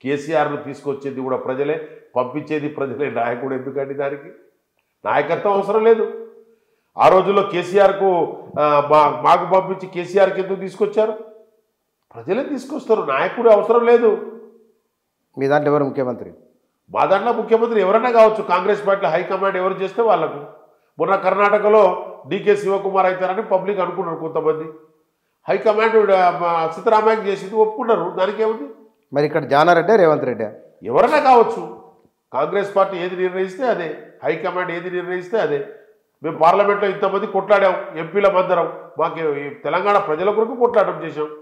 కేసీఆర్ను తీసుకొచ్చేది కూడా ప్రజలే, పంపించేది ప్రజలే. నాయకుడు ఎందుకండి? దానికి నాయకత్వం అవసరం లేదు. ఆ రోజుల్లో కేసీఆర్కు మాకు పంపించి కేసీఆర్కి ఎందుకు తీసుకొచ్చారు? ప్రజలే తీసుకొస్తారు, నాయకుడు అవసరం లేదు. మీ దాంట్లో ఎవరు ముఖ్యమంత్రి? మా దాంట్లో ముఖ్యమంత్రి ఎవరైనా కావచ్చు. కాంగ్రెస్ పార్టీ హైకమాండ్ ఎవరు చేస్తే వాళ్ళకు. మొన్న కర్ణాటకలో డీకే శివకుమార్ అవుతారని పబ్లిక్ అనుకున్నారు కొంతమంది. హైకమాండ్ సిద్ధరామయ్యకి చేసింది, ఒప్పుకున్నారు. దానికి ఏముంది? మరి ఇక్కడ జానారెడ్డి, రేవంత్ రెడ్డి ఎవరైనా కావచ్చు. కాంగ్రెస్ పార్టీ ఏది నిర్ణయిస్తే అదే, హైకమాండ్ ఏది నిర్ణయిస్తే అదే. మేము పార్లమెంట్లో ఇంతమంది కొట్లాడాం, ఎంపీల మందరం. మాకు తెలంగాణ ప్రజల కొరకు కొట్లాడడం చేశాం.